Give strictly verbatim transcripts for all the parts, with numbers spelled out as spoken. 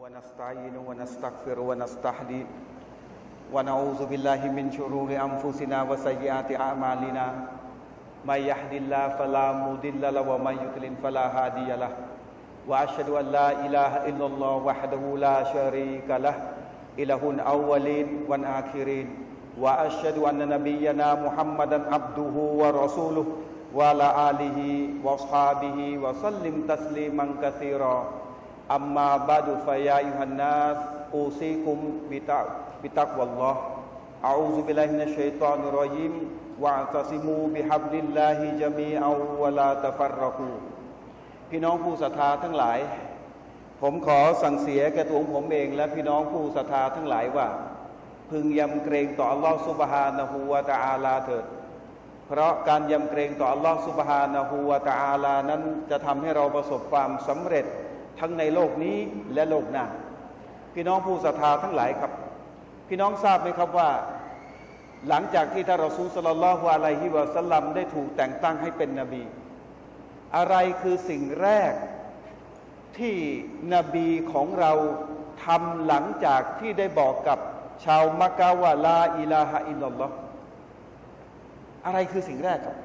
ونستعين ونستغفر ونستهدي ونعوذ بالله من شرور أنفسنا وسيئات أعمالنا من يهد الله فلا مضل له ومن يضلل فلا هادي له وأشهد أن لا إله إلا الله وحده لا شريك له إله الأولين والآخرين وأشهد أن نبينا محمدا عبده ورسوله وعلى آله وأصحابه وسلم تسليما كثيرا أما بعد فيا أيها الناس أوصيكم بتقوى الله أعوذ بالله من الشيطان الرجيم واعتصموا بحبل الله جميعا ولا تفرقوا พี่น้องผู้ศรัทธาทั้งหลายผมขอสั่งเสียแก่ตัวผมเองและพี่น้องผู้ศรัทธาทั้งหลายว่าพึงยำเกรงต่ออัลลอฮฺซุบฮานะฮูวะตะอาลาเถิดเพราะการยำเกรงต่ออัลลอฮฺซุบฮานะฮูวะตะอาลานั้นจะทำให้เราประสบความสำเร็จทั้งในโลกนี้และโลกหน้าพี่น้องผู้ศรัทธาทั้งหลายครับพี่น้องทราบไหมครับว่าหลังจากที่ท่านรอซูล ศ็อลลัลลอฮุอะลัยฮิวะซัลลัมได้ถูกแต่งตั้งให้เป็นนบีอะไรคือสิ่งแรกที่นบีของเราทำหลังจากที่ได้บอกกับชาวมักกะฮ์ว่าลาอิลาฮะอิลลัลลอฮ์อะไรคือสิ่งแรกครับ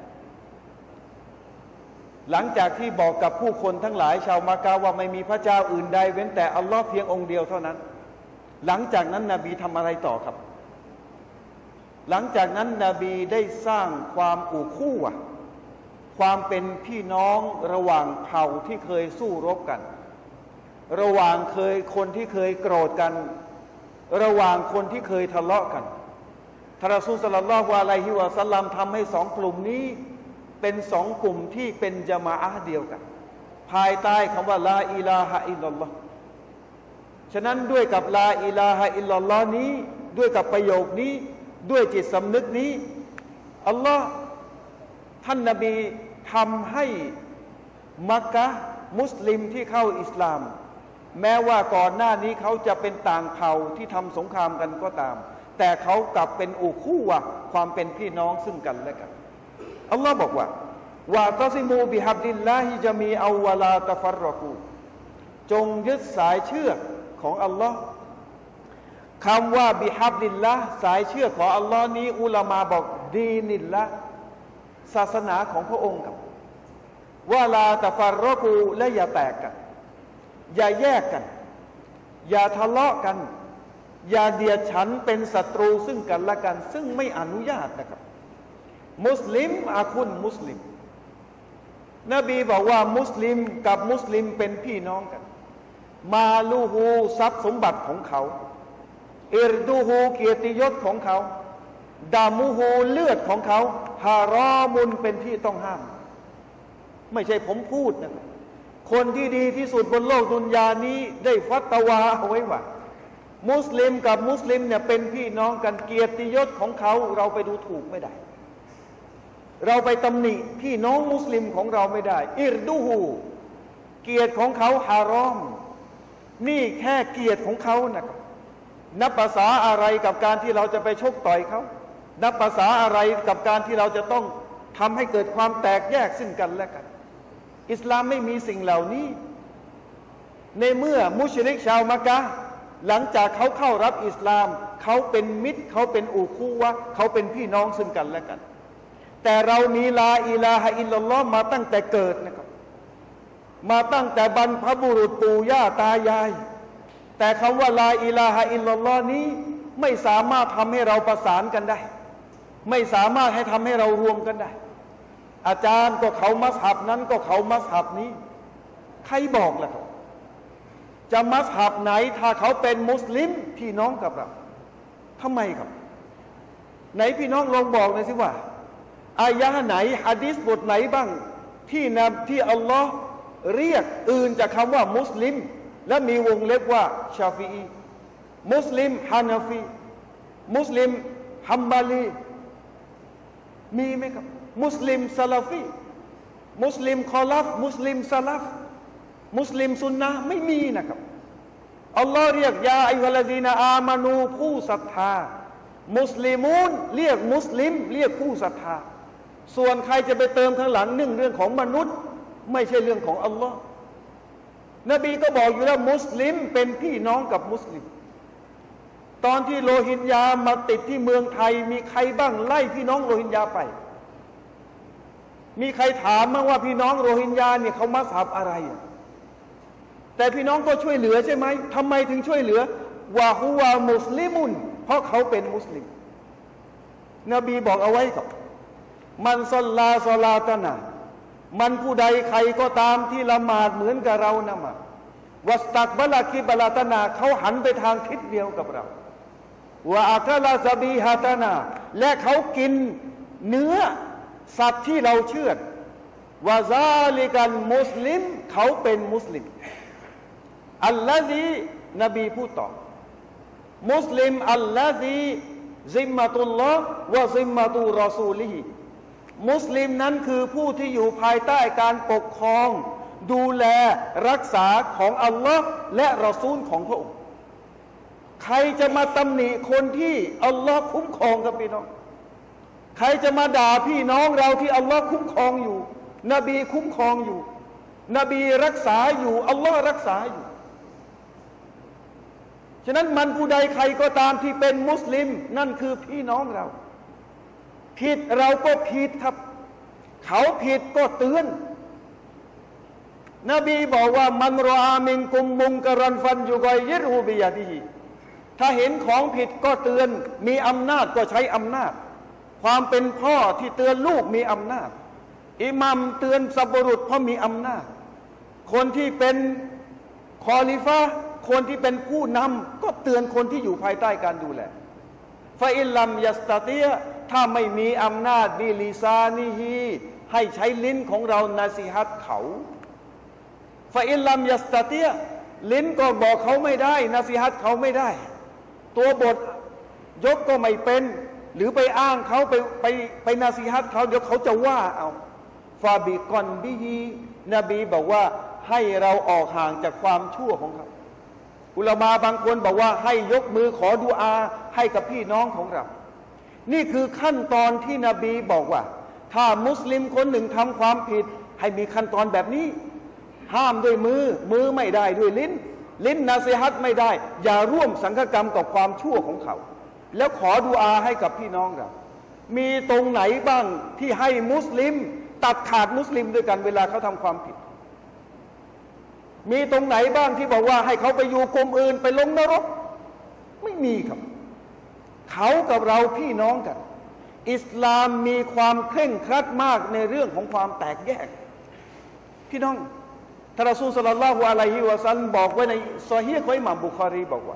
หลังจากที่บอกกับผู้คนทั้งหลายชาวมักกะฮ์ว่าไม่มีพระเจ้าอื่นใดเว้นแต่อัลลอฮ์เพียงองค์เดียวเท่านั้นหลังจากนั้นนบีทำอะไรต่อครับหลังจากนั้นนบีได้สร้างความอู่คู่อะความเป็นพี่น้องระหว่างเผ่าที่เคยสู้รบกันระหว่างเคยคนที่เคยโกรธกันระหว่างคนที่เคยทะเลาะกันท่านรอซูล ศ็อลลัลลอฮุอะลัยฮิวะซัลลัมทำให้สองกลุ่มนี้เป็นสองกลุ่มที่เป็นญะมาอะห์เดียวกันภายใต้คำว่าลาอิลาฮะอิลลัลลอฮ์ฉะนั้นด้วยกับลาอิลาฮะอิลลัลลอฮ์นี้ด้วยกับประโยคนี้ด้วยจิตสำนึกนี้อัลลอฮ์ท่านนบีทำให้มักกะฮ์มุสลิมที่เข้าอิสลามแม้ว่าก่อนหน้านี้เขาจะเป็นต่างเผ่าที่ทำสงครามกันก็ตามแต่เขากลับเป็นอู่คู่วะความเป็นพี่น้องซึ่งกันและกันอัลลอฮ์บอกว่าวะตะซิมูบิฮับดิลลาฮิญะมีอัวะลาตะฟัรรอกูจงยึดสายเชือกของอัลลอฮ์คำว่าบิฮับดิลละสายเชือกของอัลลอฮ์นี้อุลามาบอกดีนิลละศาสนาของพระองค์ครับว่าลาตะฟัรรอกูและอย่าแตกกันอย่าแยกกันอย่าทะเลาะกันอย่าเดียดฉันเป็นศัตรูซึ่งกันและกันซึ่งไม่อนุญาตนะครับมุสลิมอาคุนมุสลิมนบีบอกว่ามุสลิมกับมุสลิมเป็นพี่น้องกันมาลูฮูทรัพย์สมบัติของเขาอิรดูฮูเกียรติยศของเขาดามูฮูเลือดของเขาฮารอมุนเป็นที่ต้องห้ามไม่ใช่ผมพูดนะครับคนที่ดีที่สุดบนโลกดุนยานี้ได้ฟัตวาเอาไว้ว่ามุสลิมกับมุสลิมเนี่ยเป็นพี่น้องกันเกียรติยศของเขาเราไปดูถูกไม่ได้เราไปตำหนิพี่น้องมุสลิมของเราไม่ได้อิรดูฮูเกียรติของเขาฮารอมนี่แค่เกียรติของเขานะครับนับภาษาอะไรกับการที่เราจะไปชกต่อยเขานับภาษาอะไรกับการที่เราจะต้องทำให้เกิดความแตกแยกซึ่งกันและกันอิสลามไม่มีสิ่งเหล่านี้ในเมื่อมุชริกชาวมักกะฮ์หลังจากเขาเข้ารับอิสลามเขาเป็นมิตรเขาเป็นอูคูวะเขาเป็นพี่น้องซึ่งกันและกันแต่เรามีลาอิลาฮะอิลลัลลอฮ์มาตั้งแต่เกิดนะครับมาตั้งแต่บรรพบุรุษปู่ย่าตายายแต่คำว่าลาอิลาฮะอิลลัลลอฮ์นี้ไม่สามารถทำให้เราประสานกันได้ไม่สามารถให้ทำให้เรารวมกันได้อาจารย์ก็เขามัซฮับนั้นก็เขามัซฮับนี้ใครบอกล่ะครับจะมัซฮับไหนถ้าเขาเป็นมุสลิมพี่น้องกับเราทำไมครับไหนพี่น้องลองบอกหน่อยสิว่าอายะห์ไหนหะดีษบทไหนบ้างที่นำที่อัลลอฮ์เรียกอื่นจากคำว่ามุสลิมและมีวงเล็บว่าชาฟีอีมุสลิมฮานาฟีมุสลิมฮัมบาลีมีไหมครับมุสลิมซาลาฟีมุสลิมคอลัฟมุสลิมซาลัฟมุสลิมซุนนะไม่มีนะครับอัลลอฮ์เรียกยาอัยฮะลาซีนาอามานูผู้ศรัทธามุสลิมูนเรียกมุสลิมเรียกผู้ศรัทธาส่วนใครจะไปเติมข้างหลังนึ่งเรื่องของมนุษย์ไม่ใช่เรื่องของอัลลอฮ์นบีก็บอกอยู่แล้วมุสลิมเป็นพี่น้องกับมุสลิมตอนที่โรฮิงญามาติดที่เมืองไทยมีใครบ้างไล่พี่น้องโรฮิงญาไปมีใครถามมั้งว่าพี่น้องโรฮิงญาเนี่ยเขามัซฮับอะไรแต่พี่น้องก็ช่วยเหลือใช่ไหมทำไมถึงช่วยเหลือวะฮุวะมุสลิมุนเพราะเขาเป็นมุสลิมนบีบอกเอาไว้ครับมันศ็อลลาศอลาตนะมันผู้ใดใครก็ตามที่ละหมาดเหมือนกับเรานะมาวัสตักบะลาคิบะลาตนาเขาหันไปทางทิศเดียวกับเราวะอักลาซะบีฮาตนาและเขากินเนื้อสัตว์ที่เราเชื่อดวะซาลิกันมุสลิมเขาเป็นมุสลิมอัลลอฮีนบีพูดต่อมุสลิมอัลลอฮีซิมมะตุลลอฮ์วะซิมมะตุรอซูลิฮิมุสลิมนั้นคือผู้ที่อยู่ภายใต้การปกครองดูแลรักษาของอัลลอฮ์และรอซูลของพระองค์ใครจะมาตำหนิคนที่อัลลอฮ์คุ้มครองกับพี่น้องใครจะมาด่าพี่น้องเราที่อัลลอฮ์คุ้มครองอยู่นบีคุ้มครองอยู่นบีรักษาอยู่อัลลอฮ์รักษาอยู่ฉะนั้นมันผู้ใดใครก็ตามที่เป็นมุสลิมนั่นคือพี่น้องเราผิดเราก็ผิดครับเขาผิดก็เตือนนบีบอกว่ามันรออามินกุมมุงกรันฟันยุกอยยิรูบิยาดีถ้าเห็นของผิดก็เตือนมีอำนาจก็ใช้อำนาจความเป็นพ่อที่เตือนลูกมีอำนาจอิหมัมเตือนสับบุรุษเพราะมีอำนาจคนที่เป็นคอลิฟะคนที่เป็นผู้นำก็เตือนคนที่อยู่ภายใต้การดูแลฟาอิลลัมยัสตาเตียถ้าไม่มีอำนาจบิลิซานิฮีให้ใช้ลิ้นของเรานาซีฮัตเขาฟาอิลลัมยัสตาเตียลิ้นก็บอกเขาไม่ได้นาซีฮัตเขาไม่ได้ตัวบทยกก็ไม่เป็นหรือไปอ้างเขาไปไปไปนาซีฮัตเขาเดี๋ยวเขาจะว่าเอาฟาบิกอนบิฮีนบีบอกว่าให้เราออกห่างจากความชั่วของเขาอุลามาบางคนบอกว่าให้ยกมือขอดุอาให้กับพี่น้องของเรานี่คือขั้นตอนที่นบีบอกว่าถ้ามุสลิมคนหนึ่งทำความผิดให้มีขั้นตอนแบบนี้ห้ามด้วยมือมือไม่ได้ด้วยลิ้นลิ้นนาซีฮัตไม่ได้อย่าร่วมสังฆกรรมกับความชั่วของเขาแล้วขอดุอาให้กับพี่น้องเรามีตรงไหนบ้างที่ให้มุสลิมตัดขาดมุสลิมด้วยกันเวลาเขาทำความผิดมีตรงไหนบ้างที่บอกว่าให้เขาไปอยู่กลุ่มอื่นไปลงนรกไม่มีครับเขากับเราพี่น้องกันอิสลามมีความเคร่งครัดมากในเรื่องของความแตกแยกพี่น้องท่านรอซูลศ็อลลัลลอฮุอะลัยฮิวะซัลลัมบอกไว้ในซอฮีฮ์ของอิหม่ามบุคอรีบอกว่า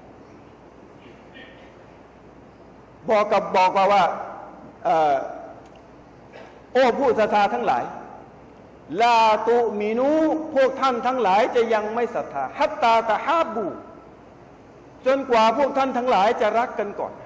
บอกกับบอกว่าว่าโอ้ผู้ศรัทธาทั้งหลายลาตุมินูพวกท่านทั้งหลายจะยังไม่ศรัทธาฮัตตาตะฮาบูจนกว่าพวกท่านทั้งหลายจะรักกันก่อน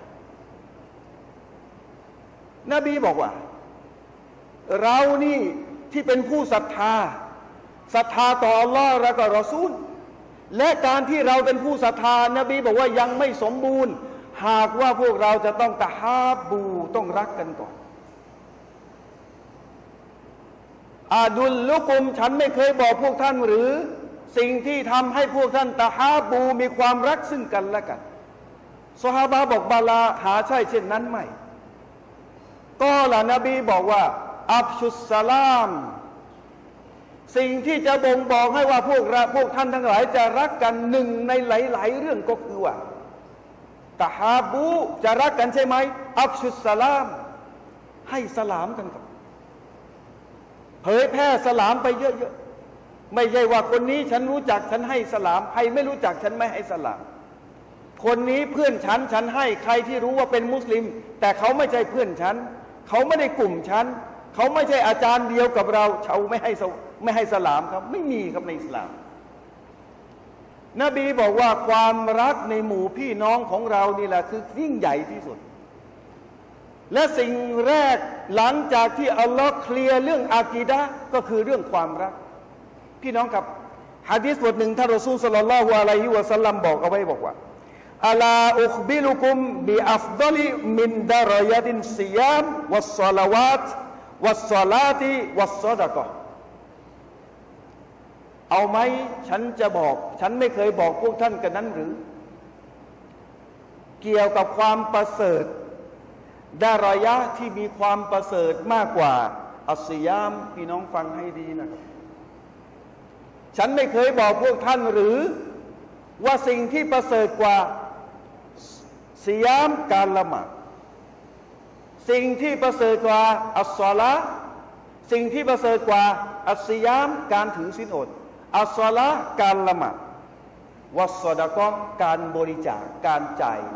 นบีบอกว่าเรานี่ที่เป็นผู้ศรัทธาศรัทธาต่ออัลลอฮ์และก็รอซูลและการที่เราเป็นผู้ศรัทธานบีบอกว่ายังไม่สมบูรณ์หากว่าพวกเราจะต้องตะฮาบูต้องรักกันก่อนอาดุลลุกุมฉันไม่เคยบอกพวกท่านหรือสิ่งที่ทำให้พวกท่านตะฮาบูมีความรักซึ่งกันและกันซอฮาบะห์บอกบาลาหาใช่เช่นนั้นไหมก็ล่ะนบีบอกว่าอัฟชุสสลามสิ่งที่จะบ่งบอกให้ว่าพวกเราพวกท่านทั้งหลายจะรักกันหนึ่งในหลายๆเรื่องก็คือว่าตะฮาบูจะรักกันใช่ไหมอัฟชุสสลามให้สลามกันครับเผยแพร่สลามไปเยอะๆไม่ใช่ว่าคนนี้ฉันรู้จักฉันให้สลามใครไม่รู้จักฉันไม่ให้สลามคนนี้เพื่อนฉันฉันให้ใครที่รู้ว่าเป็นมุสลิมแต่เขาไม่ใช่เพื่อนฉันเขาไม่ได้กลุ่มฉันเขาไม่ใช่อาจารย์เดียวกับเราเขาไม่ให้ไม่ให้สลามครับไม่มีครับในอิสลามนบีบอกว่าความรักในหมู่พี่น้องของเรานี่แหละคือยิ่งใหญ่ที่สุดและสิ่งแรกหลังจากที่อัลลอฮ์เคลียร์เรื่องอากีดะห์ก็คือเรื่องความรักพี่น้องครับหะดีษบทหนึ่งท่านรอซูลศ็อลลัลลอฮุอะลัยฮิวะซัลลัมบอกเอาไว้บอกว่าอะลาอุคบิลุกุมบิอัฟฎอลิมินดารอยะตินซิยามวัสศอลาวาตวัสศอลาติวัสศอดะกะห์เอาไหมฉันจะบอก ฉันไม่เคยบอกพวกท่านกันนั้นหรือเกี่ยวกับความประเสริฐดารายะที่มีความประเสริฐมากกว่าอัศยามพี่น้องฟังให้ดีนะครับฉันไม่เคยบอกพวกท่านหรือว่าสิ่งที่ประเสริฐกว่าซิยามการละหมาดสิ่งที่ประเสริฐกว่าอัสศอลาห์สิ่งที่ประเสริฐกว่าอัสซิยามการถือศีลอดอัสศอลาห์การละหมาดวัสซอดะกอฮ์การบริจาคการจ่าย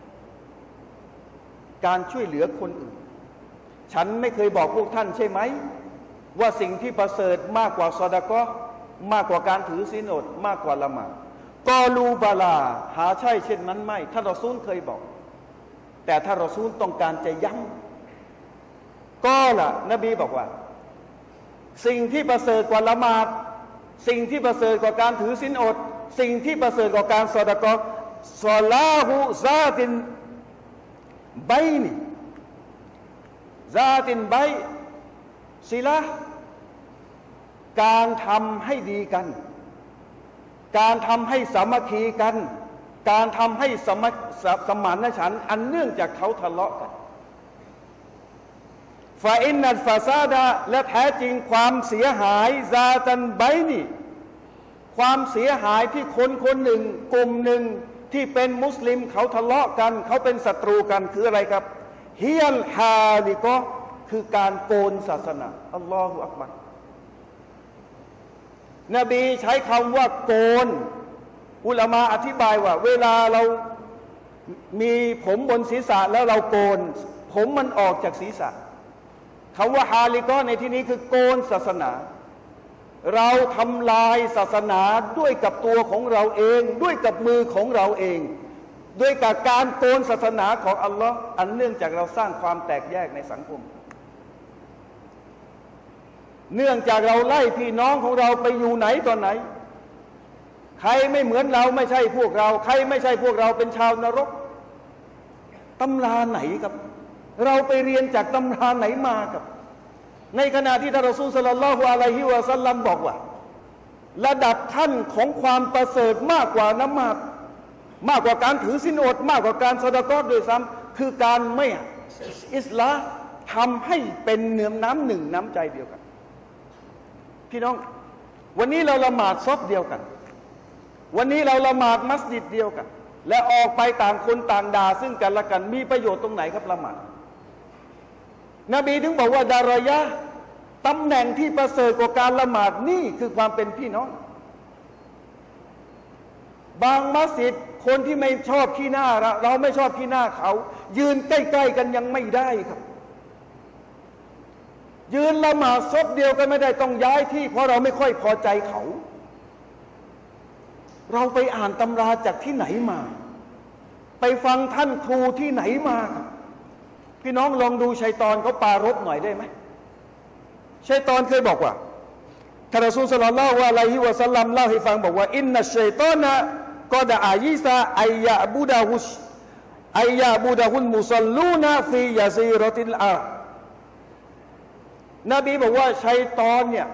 การช่วยเหลือคนอื่นฉันไม่เคยบอกพวกท่านใช่ไหมว่าสิ่งที่ประเสริฐมากกว่าซอดะกอฮ์มากกว่าการถือศีลอดมากกว่าละหมาดกอลูบาลาหาใช่เช่นนั้นไม่ท่านรอซูลเคยบอกแต่ถ้ารอซูลต้องการจะย้ำก็ล่ะนบีบอกว่าสิ่งที่ประเสริฐกว่าละหมาดสิ่งที่ประเสริฐกว่าการถือศีลอดสิ่งที่ประเสริฐกว่าการซอดะกอฮ์ศอลาฮุซาตินไบนีซาตินไบศิลาการทำให้ดีกันการทำให้สามัคคีกันการทำให้สมสมานฉันท์อันเนื่องจากเขาทะเลาะกันฟาอินนัลฟาซาดะและแท้จริงความเสียหายซาตันไบนีความเสียหายที่คนคนหนึ่งกลุ่มหนึ่งที่เป็นมุสลิมเขาทะเลาะกันเขาเป็นศัตรูกันคืออะไรครับฮิยัลฮาลิกะคือการโกนศาสนาอัลลอฮฺอักบัรนบีใช้คำว่าโกนอุลามะอธิบายว่าเวลาเรามีผมบนศีรษะแล้วเราโกนผมมันออกจากศีรษะคำว่าฮาลิกะในที่นี้คือโกนศาสนาเราทำลายศาสนาด้วยกับตัวของเราเองด้วยกับมือของเราเองด้วยกับการโกนศาสนาของอัลลอฮ์อันเนื่องจากเราสร้างความแตกแยกในสังคมเนื่องจากเราไล่พี่น้องของเราไปอยู่ไหนตอนไหนใครไม่เหมือนเราไม่ใช่พวกเราใครไม่ใช่พวกเราเป็นชาวนรกตำราไหนครับเราไปเรียนจากตำราไหนมาครับในขณะที่ท่านรอซูลศ็อลลัลลอฮุอะลัยฮิวะซัลลัมบอกว่าระดับขั้นของความประเสริฐมากกว่าละหมาดมากกว่าการถือศีลอดมากกว่าการซอดะกอฮ์ด้วยซ้ำคือการไม่อิสลามทำให้เป็นเนื้อน้ำหนึ่งน้ำใจเดียวกันพี่น้องวันนี้เราละหมาดซอฟเดียวกันวันนี้เราละหมาดมัสยิดเดียวกันและออกไปต่างคนต่างด่าซึ่งกันและกันมีประโยชน์ตรงไหนครับละหมาดนบีถึงบอกว่าดารายะตำแหน่งที่ประเสริฐกว่าการละหมาดนี่คือความเป็นพี่น้องบางมัสยิดคนที่ไม่ชอบขี้หน้าเราเราไม่ชอบขี้หน้าเขายืนใกล้ๆกันยังไม่ได้ครับยืนละหมาดซบเดียวกันไม่ได้ต้องย้ายที่เพราะเราไม่ค่อยพอใจเขาเราไปอ่านตำราจากที่ไหนมาไปฟังท่านครูที่ไหนมาครับพี่น้องลองดูชัยฏอนเขาปารภหน่อยได้ไหมชัยฏอนเคยบอกว่าท่านรอซูลศ็อลลัลลอฮุอะลัยฮิวะซัลลัมเล่าให้ฟังบอกว่าอินนัชชัยฏอนะกอดะอายิซาอัยยะบุดะฮุชอัยยะบุดะฮุลมุศอลลูนะฟียะซีรอติลอาร์นบีบอกว่าชัยฏอนเนี่ย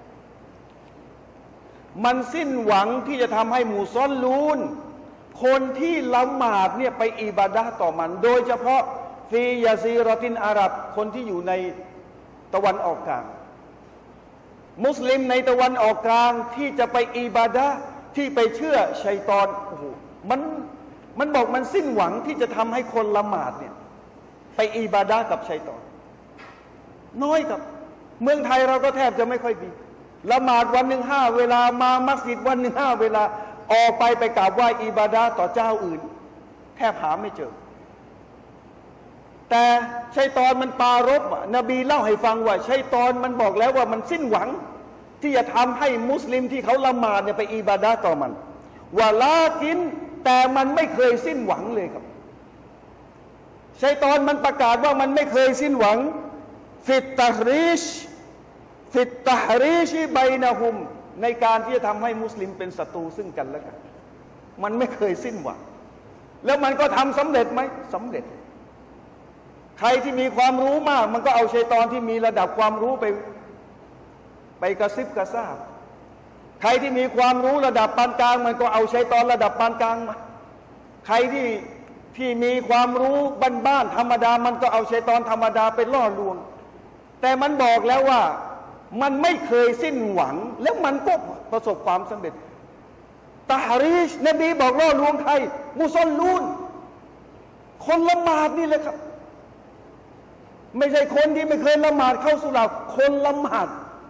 มันสิ้นหวังที่จะทำให้มุศอลลูนคนที่ละหมาดเนี่ยไปอิบาดะห์ต่อมันโดยเฉพาะฟียาซีรอตินอาหรับคนที่อยู่ในตะวันออกกลางมุสลิมในตะวันออกกลางที่จะไปอิบาดะห์ที่ไปเชื่อชัยฏอนโอ้โหมันมันบอกมันสิ้นหวังที่จะทำให้คนละหมาดเนี่ยไปอิบาดะห์กับชัยฏอนน้อยกับเมืองไทยเราก็แทบจะไม่ค่อยมีละหมาดวันหนึ่งห้าเวลามามัสยิดวันหนึ่งห้าเวลาออกไปไปกราบไหว้อิบาดะห์ต่อเจ้าอื่นแทบหาไม่เจอแต่ชัยฏอนมันปารภนบีเล่าให้ฟังว่าชัยฏอนมันบอกแล้วว่ามันสิ้นหวังที่จะทำให้มุสลิมที่เขาละหมาดเนี่ยไปอิบาดะห์ต่อมันว่าลากินแต่มันไม่เคยสิ้นหวังเลยครับชัยฏอนมันประกาศว่ามันไม่เคยสิ้นหวังฟิตตะฮรีชฟิตตะฮรีชบัยนะฮุมในการที่จะทำให้มุสลิมเป็นศัตรูซึ่งกันและกันมันไม่เคยสิ้นหวังแล้วมันก็ทำสำเร็จไหมสำเร็จใครที่มีความรู้มากมันก็เอาชัยฏอนที่มีระดับความรู้ไปไปกระซิบกระซาบใครรที่มีความรู้ระดับปานกลางมันก็เอาชัยฏอนระดับปานกลางมาใครที่ที่มีความรู้บ้านๆธรรมดามันก็เอาชัยฏอนธรรมดาไปล่อลวงแต่มันบอกแล้วว่ามันไม่เคยสิ้นหวังแล้วมันก็ประสบความสำเร็จตะฮาริชนบีบอกล่อลวงใครมุซอลลูนคนละหมาดนี่เลยครับไม่ใช่คนที่ไม่เคยละหมาดเข้าสุราคนละหมาด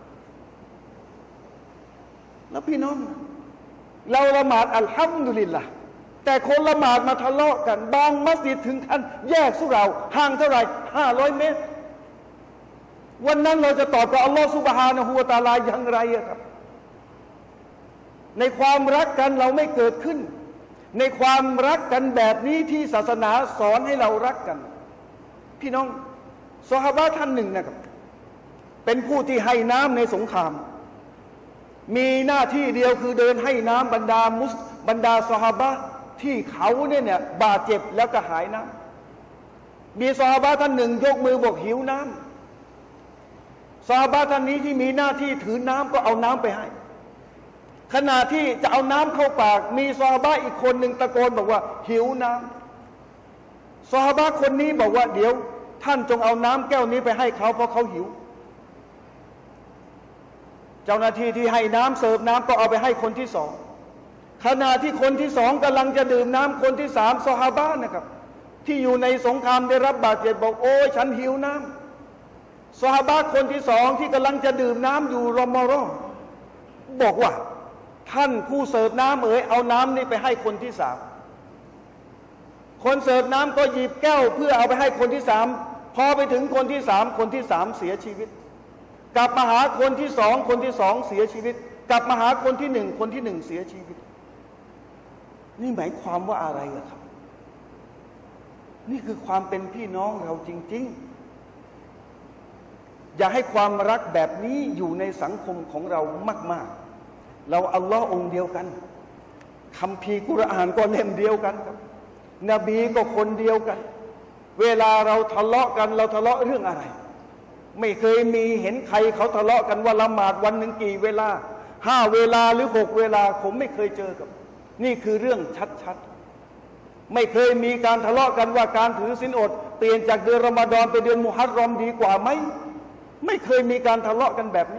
แล้วพี่น้องเราละหมาดอัลฮัมดุลิลละห์แต่คนละหมาดมาทะเลาะกันบางมัสยิดถึงขั้นแยกสุราห่างเท่าไหร่ห้าร้อยเมตรวันนั้นเราจะตอบกับอัลลอฮฺซุบฮานะฮูวะตะอาลาอย่างไรครับในความรักกันเราไม่เกิดขึ้นในความรักกันแบบนี้ที่ศาสนาสอนให้เรารักกันพี่น้องซอฮาบะห์ท่านหนึ่งนะครับเป็นผู้ที่ให้น้ำในสงครามมีหน้าที่เดียวคือเดินให้น้ำบรรดามุสบรรดาซอฮาบะห์ที่เขาเนี่ยเนี่ยบาดเจ็บแล้วก็หายน้ำมีซอฮาบะห์ท่านหนึ่งยกมือบอกหิวน้ำซอฮาบะห์ท่านนี้ที่มีหน้าที่ถือน้ำก็เอาน้ำไปให้ขณะที่จะเอาน้ำเข้าปากมีซอฮาบะห์อีกคนหนึ่งตะโกนบอกว่าหิวน้ำซอฮาบะห์คนนี้บอกว่าเดี๋ยวท่านจงเอาน้ำแก้วนี้ไปให้เขาเพราะเขาหิวเจ้าหน้าที่ที่ให้น้ำเสิร์ฟน้ำก็เอาไปให้คนที่สองขณะที่คนที่สองกำลังจะดื่มน้ำคนที่สามซอฮาบะห์นะครับที่อยู่ในสงครามได้รับบาดเจ็บบอกโอ้ยฉันหิวน้ำซอฮาบะห์คนที่สองที่กำลังจะดื่มน้ำอยู่รอมารอบอกว่าท่านผู้เสิร์ฟน้ำเอ๋ยเอาน้ำนี่ไปให้คนที่สามคนเสิร์ฟน้ำก็หยิบแก้วเพื่อเอาไปให้คนที่สามพอไปถึงคนที่สามคนที่สามเสียชีวิตกลับมาหาคนที่สองคนที่สองเสียชีวิตกลับมาหาคนที่หนึ่งคนที่หนึ่งเสียชีวิตนี่หมายความว่าอะไรล่ะครับนี่คือความเป็นพี่น้องเราจริงๆอย่าให้ความรักแบบนี้อยู่ในสังคมของเรามากๆเราอัลลอฮ์องค์เดียวกันคัมภีร์กุรอานก็เล่มเดียวกันครับนบีก็คนเดียวกันเวลาเราทะเลาะกันเราทะเลาะเรื่องอะไรไม่เคยมีเห็นใครเขาทะเลาะกันว่าละหมาดวันหนึ่งกี่เวลาห้าเวลาหรือหกเวลาผมไม่เคยเจอกับนี่คือเรื่องชัดๆไม่เคยมีการทะเลาะกันว่าการถือศีลอดเปลี่ยนจากเดือนรอมฎอนไปเดือนมุฮัรรอมดีกว่าไหมไม่เคยมีการทะเลาะกันแบบนี้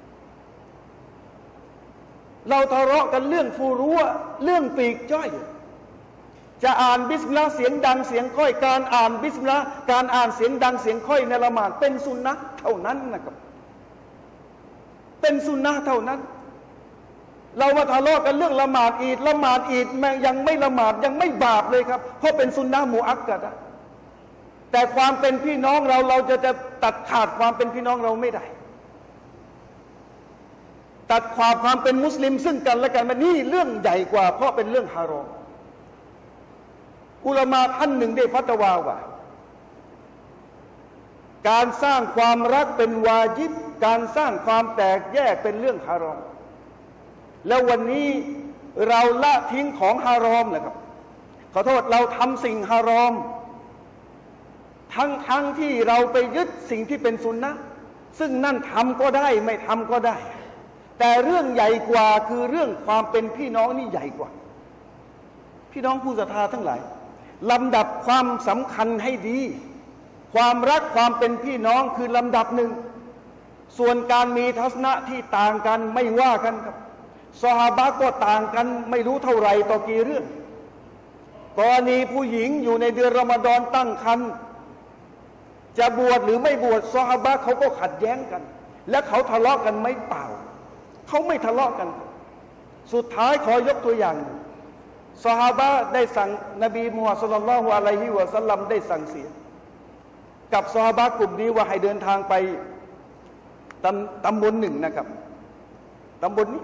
เราทะเลาะกันเรื่องฟูรั้วเรื่องปีกจ้อยจะอ่านบิสมิลลาห์เสียงดังเสียงค่อยการอ่านบิสมิลลาห์การอ่านเสียงดังเสียงค่อยในละหมาดเป็นสุนนะห์เท่านั้นนะครับเป็นสุนนะห์เท่านั้นเรามาทะเลาะกันเรื่องละหมาดอีดละหมาดอีดแม้ยังไม่ละหมาดยังไม่บาปเลยครับเพราะเป็นสุนนะห์มุอักกัดะแต่ความเป็นพี่น้องเราเราจะจะตัดขาดความเป็นพี่น้องเราไม่ได้ตัดความความเป็นมุสลิมซึ่งกันและกันมันนี่เรื่องใหญ่กว่าเพราะเป็นเรื่องฮารอมอุลามะท่านหนึ่งได้ฟัตวาว่าการสร้างความรักเป็นวาญิบการสร้างความแตกแยกเป็นเรื่องฮารอมแล้ววันนี้เราละทิ้งของฮารอมเลยครับขอโทษเราทำสิ่งฮารอมทั้งทั้งที่เราไปยึดสิ่งที่เป็นสุนนะห์ซึ่งนั่นทำก็ได้ไม่ทำก็ได้แต่เรื่องใหญ่กว่าคือเรื่องความเป็นพี่น้องนี่ใหญ่กว่าพี่น้องผู้ศรัทธาทั้งหลายลำดับความสำคัญให้ดีความรักความเป็นพี่น้องคือลำดับหนึ่งส่วนการมีทัศนะที่ต่างกันไม่ว่ากันครับซอฮาบะห์ก็ต่างกันไม่รู้เท่าไหร่ต่อกี่เรื่องกรณีผู้หญิงอยู่ในเดือนรอมฎอนตั้งครรภ์จะบวชหรือไม่บวชซอฮาบะห์เขาก็ขัดแย้งกันและเขาทะเลาะกันไม่เปล่าเขาไม่ทะเลาะกันสุดท้ายขอยกตัวอย่างซอฮาบะห์ได้สั่งนบีมุฮัมมัดศ็อลลัลลอฮุอะลัยฮิวะซัลลัมได้สั่งเสียกับซอฮาบะห์กลุ่มนี้ว่าให้เดินทางไปตำตำบลหนึ่งนะครับตำบลนี้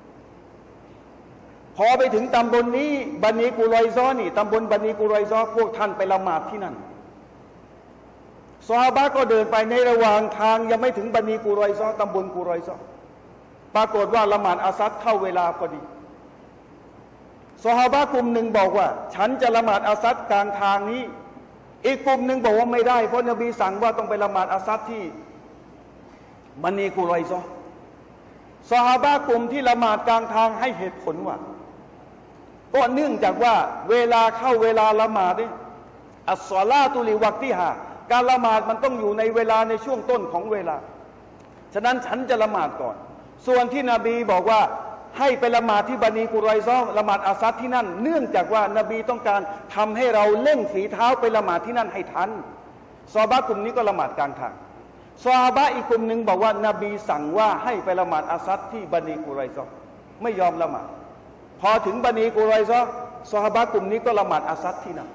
พอไปถึงตำบลนี้บันีกุรอยซอนี่ตำบลบันีกุรอยซอพวกท่านไปละหมาดที่นั่นซอฮาบะห์ก็เดินไปในระหว่างทางยังไม่ถึงบันีกุรอยซอตำบลกุรอยซอปรากฏว่าละหมาดอาซัดเข้าเวลาพอดีซอฮาบะห์กลุ่มหนึ่งบอกว่าฉันจะละหมาดอาซัดกลางทางนี้อีกกลุ่มหนึ่งบอกว่าไม่ได้เพราะนบีสั่งว่าต้องไปละหมาดอาซัดที่บันีกุรอยซอซอฮาบะห์กลุ่มที่ละหมาดกลางทางให้เหตุผลว่าก็เนื่องจากว่าเวลาเข้าเวลาละหมาดเนี่ยอัสศอลาตุลิวักติฮาการละหมาดมันต้องอยู่ในเวลาในช่วงต้นของเวลาฉะนั้นฉันจะละหมาดก่อนส่วนที่นบีบอกว่าให้ไปละหมาดที่บันีกุไรซอละหมาดอาซัดที่นั่นเนื่องจากว่านบีต้องการทำให้เราเล่งฝีเท้าไปละหมาดที่นั่นให้ทันซอฮาบะห์กลุ่มนี้ก็ละหมาดกลางทางซอฮาบะห์อีกกลุ่มหนึ่งบอกว่านบีสั่งว่าให้ไปละหมาดอาซัดที่บันีกุไรซอไม่ยอมละหมาดพอถึงบันีกุไรซอซอฮาบะห์กลุ่มนี้ก็ละหมาดอาซัดที่นั่น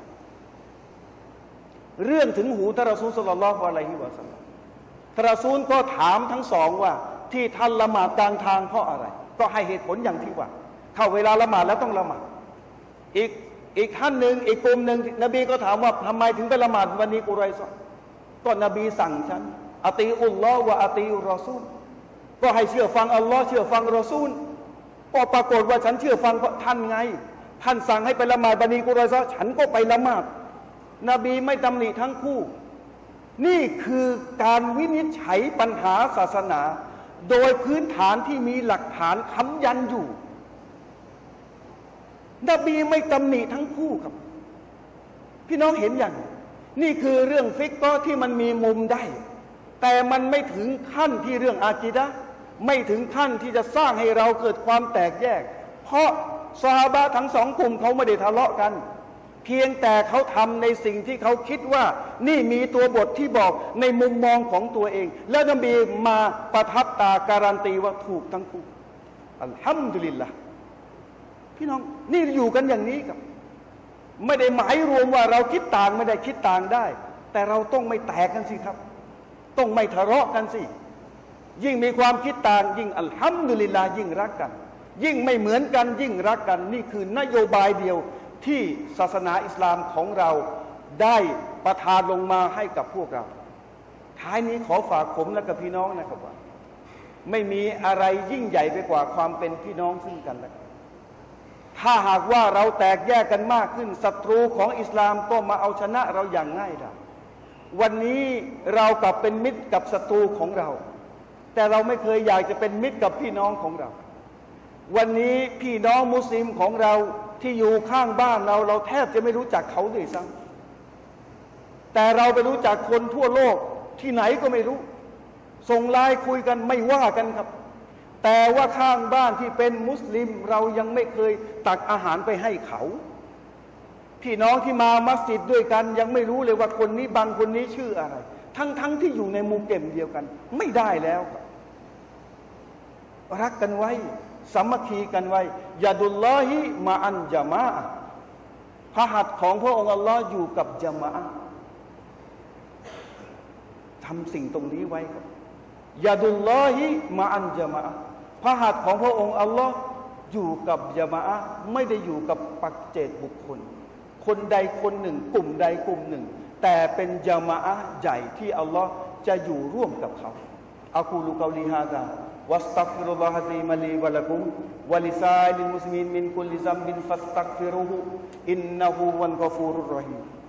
เรื่องถึงหูท่านรอซูลศ็อลลัลลอฮุอะลัยฮิวะซัลลัมท่านรอซูลก็ถามทั้งสองว่าที่ท่านละหมาดกลางทางเพราะอะไรก็ให้เหตุผลอย่างที่ว่าเข้าเวลาละหมาดแล้วต้องละหมาดอีกอีกท่านหนึ่งอีกกลุ่มหนึ่งนบีก็ถามว่าทำไมถึงไปละหมาดบันีกุไรซอก็นบีสั่งฉันอะตีอุลลอฮ์วะอะตีอุรรอซูลก็ให้เชื่อฟังอัลลอฮ์เชื่อฟังรอซูลก็ปรากฏว่าฉันเชื่อฟังเพราะท่านไงท่านสั่งให้ไปละหมาดบันีกุไรซอฉันก็ไปละหมาดนบีไม่ตำหนิทั้งคู่นี่คือการวินิจฉัยปัญหาศาสนาโดยพื้นฐานที่มีหลักฐานค้ำยันอยู่นบีไม่ตำหนิทั้งคู่ครับพี่น้องเห็นอย่างนี่คือเรื่องฟิกก็ที่มันมีมุมได้แต่มันไม่ถึงขั้นที่เรื่องอากีดะห์ไม่ถึงขั้นที่จะสร้างให้เราเกิดความแตกแยกเพราะซอฮาบะห์ทั้งสองกลุ่มเขาไม่ได้ทะเลาะกันเพียงแต่เขาทำในสิ่งที่เขาคิดว่านี่มีตัวบทที่บอกในมุมมองของตัวเองและนบีมาประทับตาการันตีว่าถูกทั้งคู่อัลฮัมดุลิลละห์พี่น้องนี่อยู่กันอย่างนี้ครับไม่ได้หมายรวมว่าเราคิดต่างไม่ได้คิดต่างได้แต่เราต้องไม่แตกกันสิครับต้องไม่ทะเลาะกันสิยิ่งมีความคิดต่างยิ่งอัลฮัมดุลิลละห์ยิ่งรักกันยิ่งไม่เหมือนกันยิ่งรักกันนี่คือนโยบายเดียวที่ศาสนาอิสลามของเราได้ประทานลงมาให้กับพวกเราท้ายนี้ขอฝากผมและกับพี่น้องนะครับว่าไม่มีอะไรยิ่งใหญ่ไปกว่าความเป็นพี่น้องซึ่งกันและกันถ้าหากว่าเราแตกแยกกันมากขึ้นศัตรูของอิสลามก็มาเอาชนะเราอย่างง่ายดายวันนี้เรากลับเป็นมิตรกับศัตรูของเราแต่เราไม่เคยอยากจะเป็นมิตรกับพี่น้องของเราวันนี้พี่น้องมุสลิมของเราที่อยู่ข้างบ้านเราเราแทบจะไม่รู้จักเขาด้วยซ้ำแต่เราไปรู้จักคนทั่วโลกที่ไหนก็ไม่รู้ส่งไลน์คุยกันไม่ว่ากันครับแต่ว่าข้างบ้านที่เป็นมุสลิมเรายังไม่เคยตักอาหารไปให้เขาพี่น้องที่มามัสยิดด้วยกันยังไม่รู้เลยว่าคนนี้บางคนนี้ชื่ออะไรทั้งๆ ท, ที่อยู่ในหมู่เก็มเดียวกันไม่ได้แล้วรักกันไว้สามัคคีกันไว้ยาดุลลอฮิมาอันญะมาอะห์พระหัตถ์ของพระองค์อัลลอฮ์อยู่กับญะมาอะห์ทำสิ่งตรงนี้ไว้ครับยาดุลลอฮิมาอันญะมาอะห์พระหัตถ์ของพระองค์อัลลอฮ์อยู่กับญะมาอะห์ไม่ได้อยู่กับปัจเจกบุคคลคนใดคนหนึ่งกลุ่มใดกลุ่มหนึ่งแต่เป็นญะมาอะห์ใหญ่ที่อัลลอฮ์จะอยู่ร่วมกับเขาอะกูลุกอลีฮาซาواستغفر الله العظيم لي ولكم ولسائر المسلمين من كل ذنب فاستغفروه إنه هو الغفور الرحيم